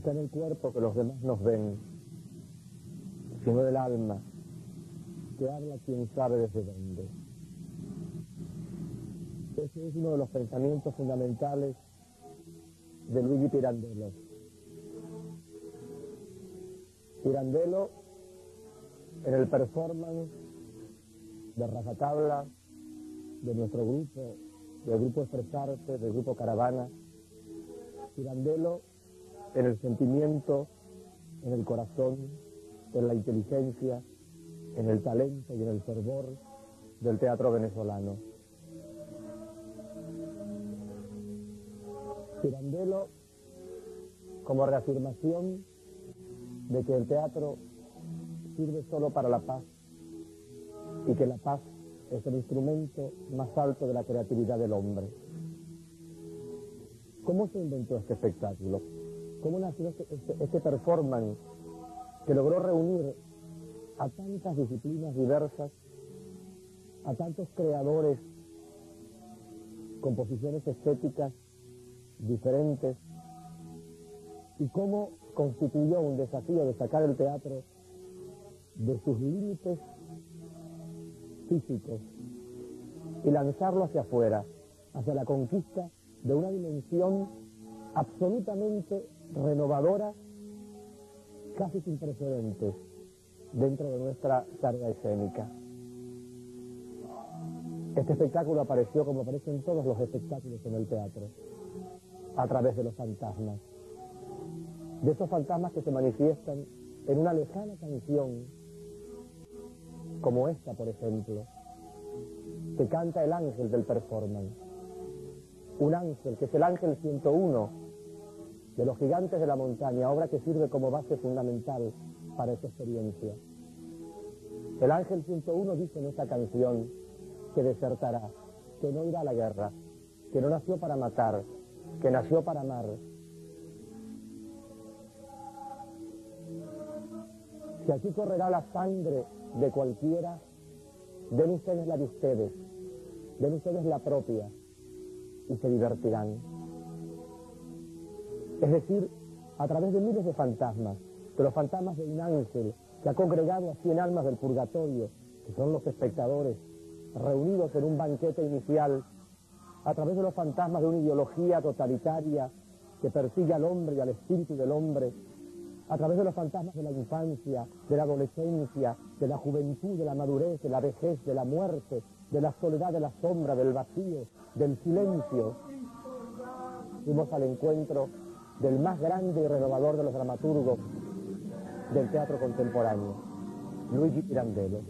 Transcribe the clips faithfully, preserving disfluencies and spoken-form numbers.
está en el cuerpo que los demás nos ven, sino del alma, que habla quién sabe desde dónde. Ese es uno de los pensamientos fundamentales de Luigi Pirandello. Pirandello, en el performance de rajatabla de nuestro grupo, del grupo Expresarte, del grupo Caravana, Pirandello en el sentimiento, en el corazón, en la inteligencia, en el talento y en el fervor del teatro venezolano. Pirandello como reafirmación de que el teatro sirve solo para la paz y que la paz es el instrumento más alto de la creatividad del hombre. ¿Cómo se inventó este espectáculo? ¿Cómo nació este, este, este performance que logró reunir a tantas disciplinas diversas, a tantos creadores con posiciones estéticas diferentes, y cómo constituyó un desafío de sacar el teatro de sus límites físicos y lanzarlo hacia afuera, hacia la conquista de una dimensión absolutamente renovadora, casi sin precedentes dentro de nuestra tarea escénica. Este espectáculo apareció como aparecen todos los espectáculos en el teatro, a través de los fantasmas, de esos fantasmas que se manifiestan en una lejana canción, como esta, por ejemplo, que canta el ángel del performance, un ángel que es el ángel ciento uno de los gigantes de la montaña, obra que sirve como base fundamental para esta experiencia. El ángel ciento uno dice en esta canción que desertará, que no irá a la guerra, que no nació para matar, que nació para amar. Si aquí correrá la sangre de cualquiera, den ustedes la de ustedes, den ustedes la propia, y se divertirán. Es decir, a través de miles de fantasmas, de los fantasmas de un ángel que ha congregado a cien almas del purgatorio, que son los espectadores, reunidos en un banquete inicial, a través de los fantasmas de una ideología totalitaria que persigue al hombre y al espíritu del hombre, a través de los fantasmas de la infancia, de la adolescencia, de la juventud, de la madurez, de la vejez, de la muerte, de la soledad, de la sombra, del vacío, del silencio. Fuimos al encuentro del más grande y renovador de los dramaturgos del teatro contemporáneo, Luigi Pirandello.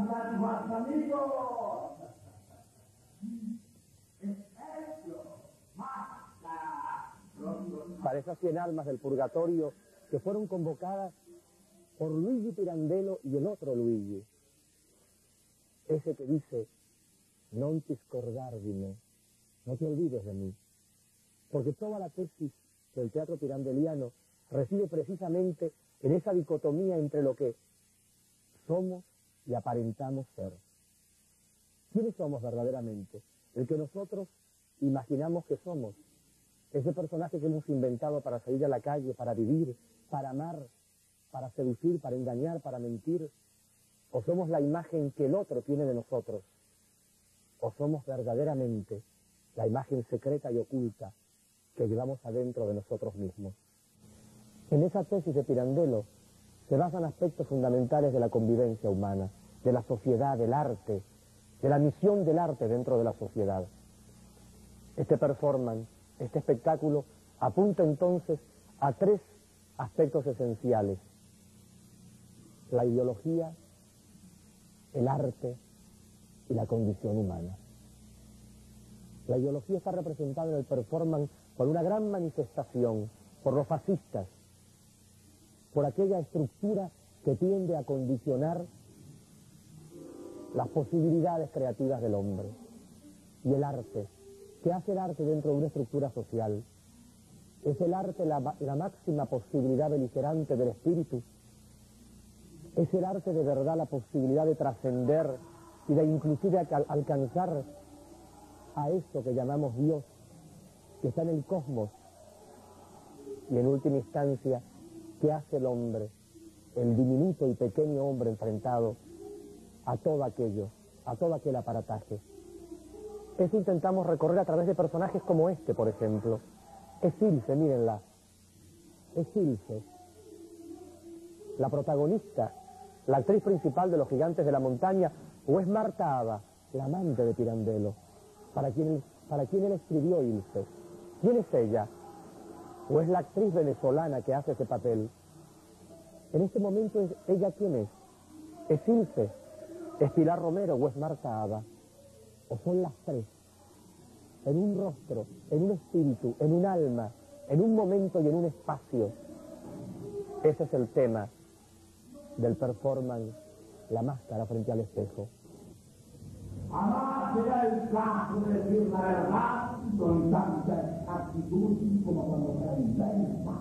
andan más amigos. Para esas cien almas del purgatorio que fueron convocadas por Luigi Pirandello y el otro Luigi, ese que dice, non ti scordardine, no te olvides de mí, porque toda la tesis del teatro pirandelliano reside precisamente en esa dicotomía entre lo que somos y aparentamos ser. ¿Quiénes somos verdaderamente? El que nosotros imaginamos que somos. Ese personaje que hemos inventado para salir a la calle, para vivir, para amar, para seducir, para engañar, para mentir. O somos la imagen que el otro tiene de nosotros. O somos verdaderamente la imagen secreta y oculta que llevamos adentro de nosotros mismos. En esa tesis de Pirandello se basan aspectos fundamentales de la convivencia humana, de la sociedad, del arte, de la misión del arte dentro de la sociedad. Este performance, este espectáculo, apunta entonces a tres aspectos esenciales: la ideología, el arte y la condición humana. La ideología está representada en el performance por una gran manifestación, por los fascistas, por aquella estructura que tiende a condicionar las posibilidades creativas del hombre. Y el arte, ¿qué hace el arte dentro de una estructura social? ¿Es el arte la, la máxima posibilidad beligerante del espíritu? ¿Es el arte de verdad la posibilidad de trascender y de inclusive al, alcanzar a eso que llamamos Dios, que está en el cosmos? Y en última instancia, ¿qué hace el hombre, el diminuto y pequeño hombre enfrentado a todo aquello, a todo aquel aparataje? Eso intentamos recorrer a través de personajes como este, por ejemplo. Es Ilse, mírenla. Es Ilse, la protagonista, la actriz principal de Los Gigantes de la Montaña, o es Marta Aba, la amante de Pirandello, para quien, para quien él escribió Ilse. ¿Quién es ella? ¿O es la actriz venezolana que hace ese papel? En este momento, ¿es ella quién es? ¿Es Ilse? ¿Es Pilar Romero o es Marta Aba? ¿O son las tres? En un rostro, en un espíritu, en un alma, en un momento y en un espacio. Ese es el tema del performance La Máscara frente al espejo. Jamás será el caso de decir la verdad con tanta exactitud como cuando se inventa.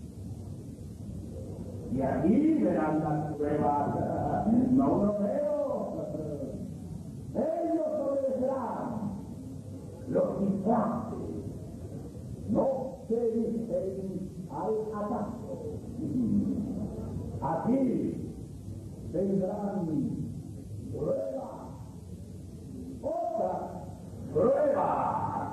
Y aquí verán las pruebas, no lo veo. Ellos obedecerán. Los instantes no se dicen al ataque. Aquí vendrán pruebas, otras pruebas.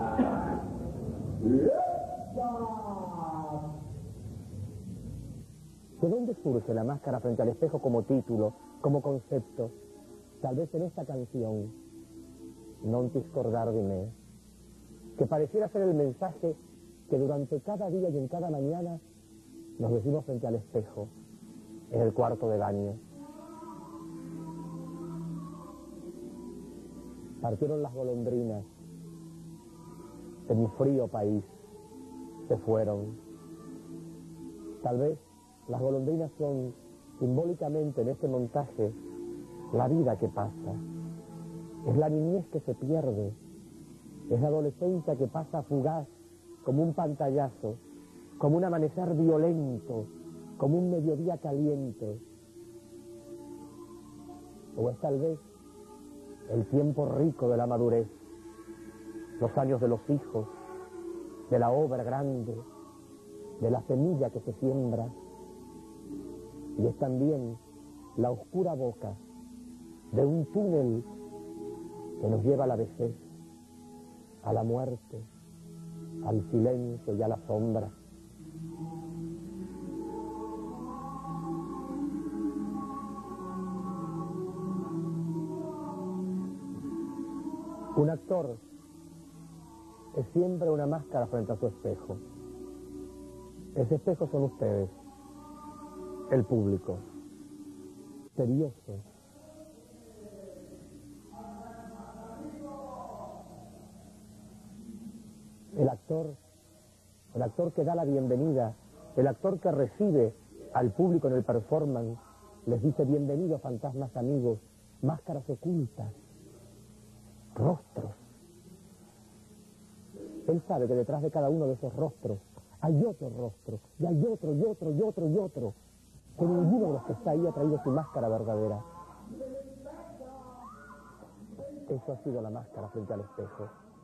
¿De dónde surge La Máscara frente al espejo como título, como concepto? Tal vez en esta canción, Non ti scordar di me, que pareciera ser el mensaje que durante cada día y en cada mañana nos decimos frente al espejo, en el cuarto de baño. Partieron las golondrinas en un frío país, se fueron. Tal vez las golondrinas son simbólicamente en este montaje la vida que pasa. Es la niñez que se pierde, es la adolescencia que pasa fugaz, como un pantallazo, como un amanecer violento, como un mediodía caliente. O es tal vez el tiempo rico de la madurez, los años de los hijos, de la obra grande, de la semilla que se siembra. Y es también la oscura boca de un túnel que nos lleva a la vejez, a la muerte, al silencio y a la sombra. Un actor es siempre una máscara frente a su espejo. Ese espejo son ustedes, el público, misterioso, El actor, el actor que da la bienvenida, el actor que recibe al público en el performance, les dice bienvenidos fantasmas amigos, máscaras ocultas, rostros. Él sabe que detrás de cada uno de esos rostros hay otro rostro, y hay otro, y otro, y otro, y otro, que ninguno de los que está ahí ha traído su máscara verdadera. Eso ha sido la máscara frente al espejo.